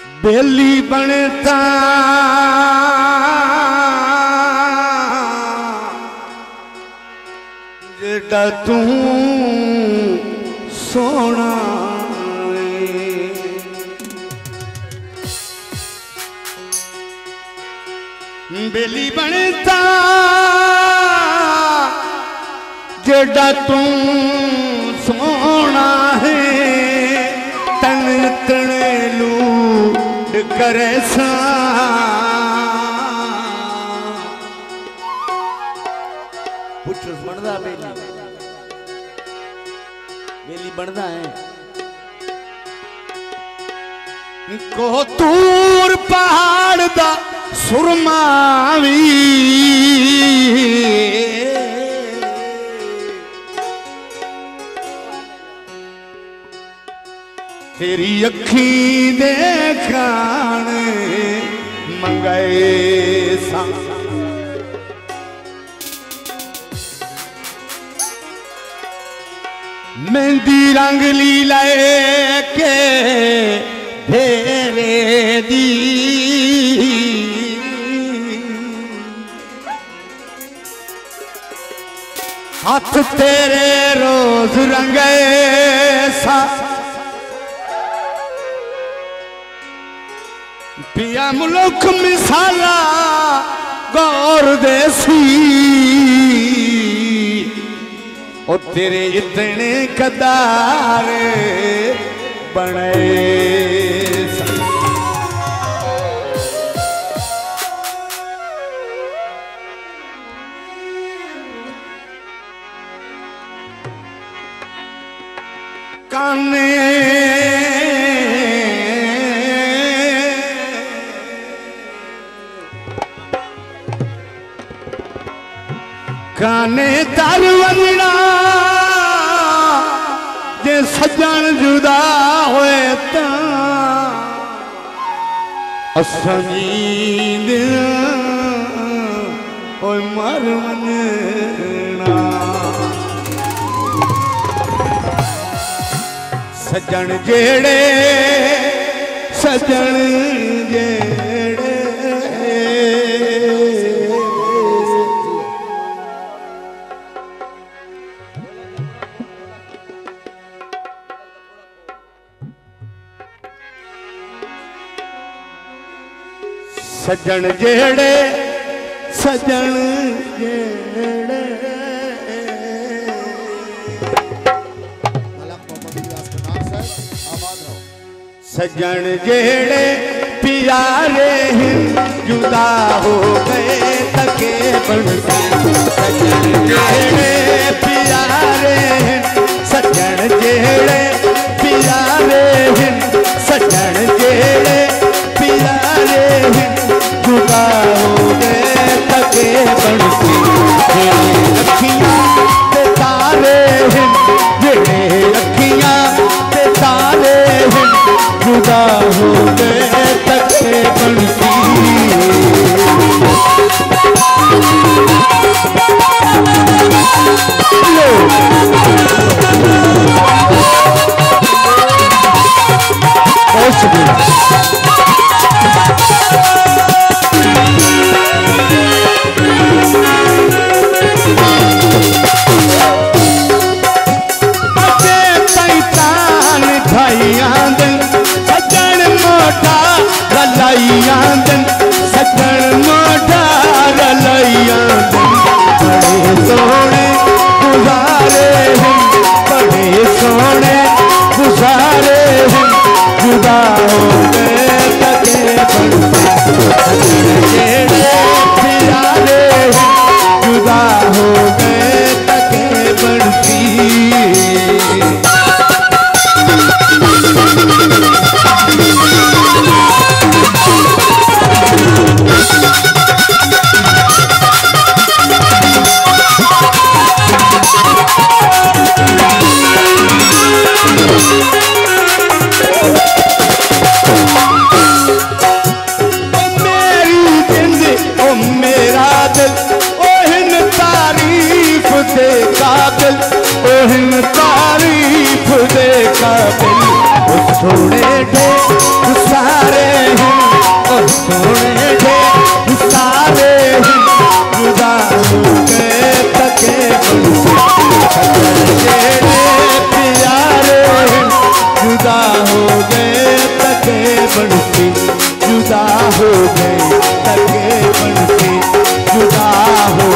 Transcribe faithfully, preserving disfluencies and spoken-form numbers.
बेली बनता जेड़ा तू सोना बेली बनता जेड़ा तू सोना है तन तने लूट करे सा पुछ बनदा बेली बेली बनदा है को तूर पहाड़ दा सुरमावी तेरी अखी देखण मंगाए सा मेहंदी रंगली लेके भेरे दी हाथ तेरे रोज रंगे सा पिया मुल्क मिसाला गौर देसी ओ तेरे इतने कदार बने काने काने दर वंजना जे सजन जुदा होए ता असनी दिल ओए मर वंजना सजन जेड़े सजन जेड़े सजन जेड़े सजन जेड़े सजन जेड़े प्यारे जुदा हो गए तके बनते सजन जेड़े प्यारे सजन जेड़े प्यारे सजन जेड़े प्यारे जुदा हो गए तके बनते अखियां ते तारे जेड़े अखियां ते तारे जुदा हो गए तके बनती बहुत शुक्रिया दिन सजन मोटा रलैया बड़े सोने गुजारे हैं बड़े सोने गुजारे हैं जुदा हो गए गए तकरीबन से, जुदा हो गए तकरीबन से, जुदा हो